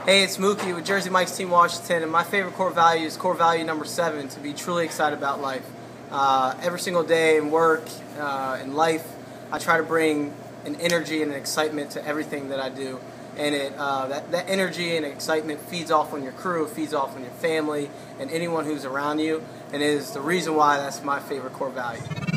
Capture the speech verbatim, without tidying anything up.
Hey, it's Mookie with Jersey Mike's Team Washington, and my favorite core value is core value number seven, to be truly excited about life. Uh, every single day in work, uh, in life, I try to bring an energy and an excitement to everything that I do. And it, uh, that, that energy and excitement feeds off on your crew, feeds off on your family, and anyone who's around you, and is the reason why that's my favorite core value.